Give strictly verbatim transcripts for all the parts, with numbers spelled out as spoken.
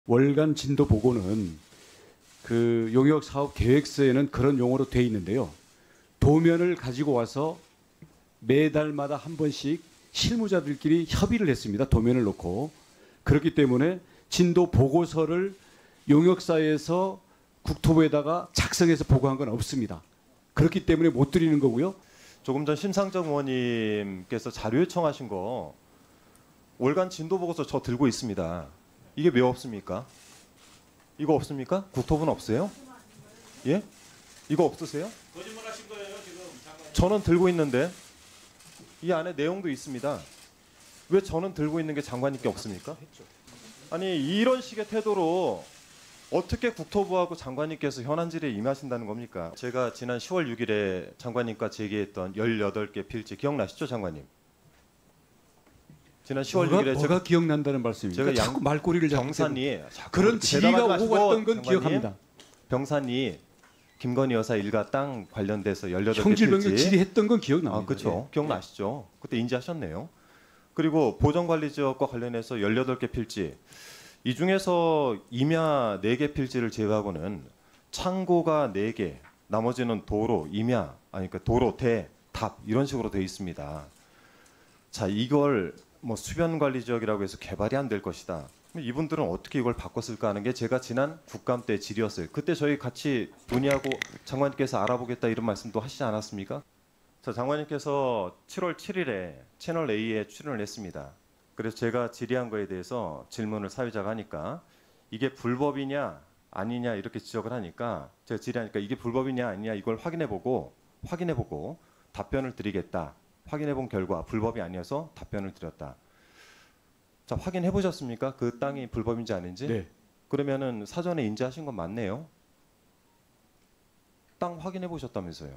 월간 진도 보고는 그 용역 사업 계획서에는 그런 용어로 돼 있는데요. 도면을 가지고 와서 매달마다 한 번씩 실무자들끼리 협의를 했습니다. 도면을 놓고. 그렇기 때문에 진도 보고서를 용역사에서 국토부에다가 작성해서 보고한 건 없습니다. 그렇기 때문에 못 드리는 거고요. 조금 전 심상정 의원님께서 자료 요청하신 거 월간 진도 보고서 저 들고 있습니다. 이게 왜 없습니까? 이거 없습니까? 국토부는 없어요? 예? 이거 없으세요? 거짓말하신 거예요 지금. 장관님. 저는 들고 있는데 이 안에 내용도 있습니다. 왜 저는 들고 있는 게 장관님께 없습니까? 아니 이런 식의 태도로 어떻게 국토부하고 장관님께서 현안질에 임하신다는 겁니까? 제가 지난 시월 육일에 장관님과 제기했던 열여덟 개 필지 기억나시죠, 장관님? 지난 시월 뭐가, 육일에 뭐가 제가, 기억난다는 말씀입니까? 제가 자꾸 말꼬리를 잡고 병산이 그런 질의가 오고 갔던 건 기억합니다. 병산이 김건희 여사 일가 땅 관련돼서 열여덟 개 형질병력 필지 질의했던 건 기억납니다. 아, 그렇죠. 예. 기억나시죠? 그때 인지하셨네요. 그리고 보전관리지역과 관련해서 열여덟 개 필지 이 중에서 임야 네 개 필지를 제외하고는 창고가 네 개, 나머지는 도로, 임야, 아니 그러니까 도로, 대, 답 이런 식으로 되어 있습니다. 자, 이걸 뭐 수변관리지역이라고 해서 개발이 안 될 것이다. 이분들은 어떻게 이걸 바꿨을까 하는 게 제가 지난 국감 때 질의였어요. 그때 저희 같이 논의하고 장관님께서 알아보겠다 이런 말씀도 하시지 않았습니까? 자, 장관님께서 칠월 칠일에 채널 A에 출연을 했습니다. 그래서 제가 질의한 거에 대해서 질문을 사회자가 하니까 이게 불법이냐 아니냐 이렇게 지적을 하니까 제가 질의하니까 이게 불법이냐 아니냐 이걸 확인해보고 확인해보고 답변을 드리겠다. 확인해본 결과 불법이 아니어서 답변을 드렸다. 자, 확인해보셨습니까? 그 땅이 불법인지 아닌지? 네. 그러면은 사전에 인지하신 건 맞네요. 땅 확인해보셨다면서요.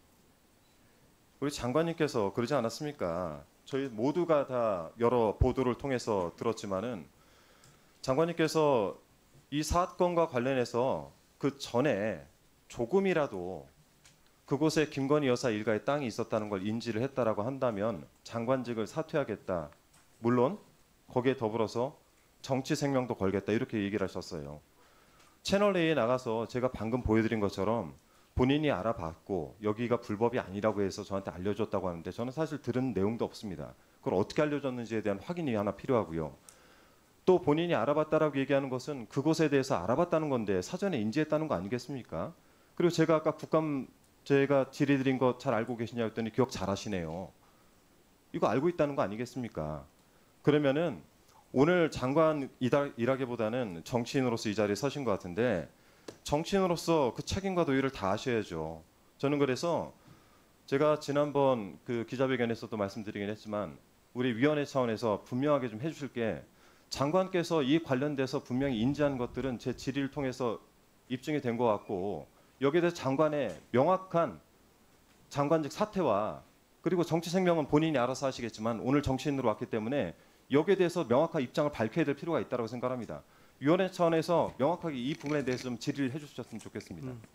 우리 장관님께서 그러지 않았습니까? 저희 모두가 다 여러 보도를 통해서 들었지만은 장관님께서 이 사건과 관련해서 그 전에 조금이라도 그곳에 김건희 여사 일가의 땅이 있었다는 걸 인지를 했다라고 한다면 장관직을 사퇴하겠다. 물론 거기에 더불어서 정치 생명도 걸겠다 이렇게 얘기를 하셨어요. 채널 A에 나가서 제가 방금 보여드린 것처럼 본인이 알아봤고 여기가 불법이 아니라고 해서 저한테 알려줬다고 하는데 저는 사실 들은 내용도 없습니다. 그걸 어떻게 알려줬는지에 대한 확인이 하나 필요하고요. 또 본인이 알아봤다라고 얘기하는 것은 그곳에 대해서 알아봤다는 건데 사전에 인지했다는 거 아니겠습니까? 그리고 제가 아까 국감 제가 질의드린 거 잘 알고 계시냐 했더니 기억 잘 하시네요. 이거 알고 있다는 거 아니겠습니까? 그러면은 오늘 장관이라기보다는 정치인으로서 이 자리에 서신 것 같은데 정치인으로서 그 책임과 도의를 다 아셔야죠. 저는 그래서 제가 지난번 그 기자회견에서도 말씀드리긴 했지만 우리 위원회 차원에서 분명하게 좀 해주실 게 장관께서 이 관련돼서 분명히 인지한 것들은 제 질의를 통해서 입증이 된 것 같고 여기에 대해서 장관의 명확한 장관직 사퇴와 그리고 정치 생명은 본인이 알아서 하시겠지만 오늘 정치인으로 왔기 때문에 여기에 대해서 명확한 입장을 밝혀야 될 필요가 있다고 생각합니다. 위원회 차원에서 명확하게 이 부분에 대해서 좀 질의를 해주셨으면 좋겠습니다. 음.